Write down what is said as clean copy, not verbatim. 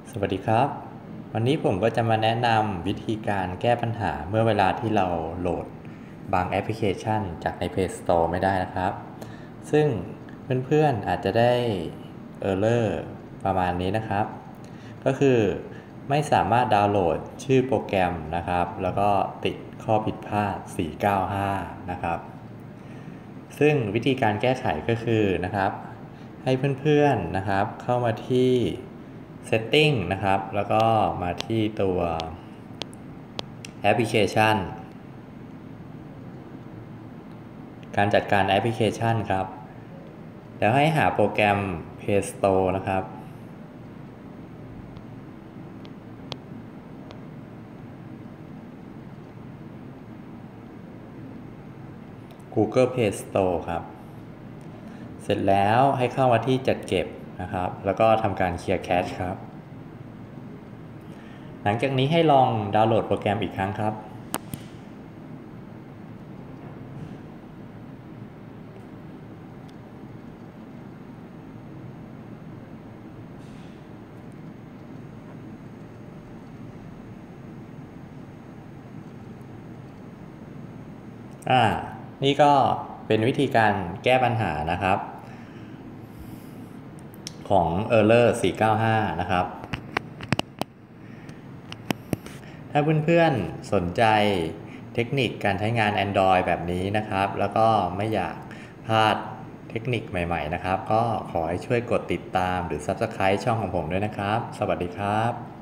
สวัสดีครับวันนี้ผมก็จะมาแนะนำวิธีการแก้ปัญหาเมื่อเวลาที่เราโหลดบางแอปพลิเคชันจากใน Play Store ไม่ได้นะครับซึ่งเพื่อนๆอาจจะได้ Error ประมาณนี้นะครับก็คือไม่สามารถดาวน์โหลดชื่อโปรแกรมนะครับแล้วก็ติดข้อผิดพลาด495นะครับซึ่งวิธีการแก้ไขก็คือนะครับให้เพื่อนๆนะครับเข้ามาที่ Setting นะครับแล้วก็มาที่ตัวแอปพลิเคชันการจัดการแอปพลิเคชันครับแล้วให้หาโปรแกรม Play Store นะครับ Google Play Store ครับเสร็จแล้วให้เข้ามาที่จัดเก็บนะครับแล้วก็ทำการเคลียร์แคชครับหลังจากนี้ให้ลองดาวน์โหลดโปรแกรมอีกครั้งครับนี่ก็เป็นวิธีการแก้ปัญหานะครับของ Error 495นะครับถ้าเพื่อนๆสนใจเทคนิคการใช้งาน Android แบบนี้นะครับแล้วก็ไม่อยากพลาดเทคนิคใหม่ๆนะครับก็ขอให้ช่วยกดติดตามหรือ Subscribe ช่องของผมด้วยนะครับสวัสดีครับ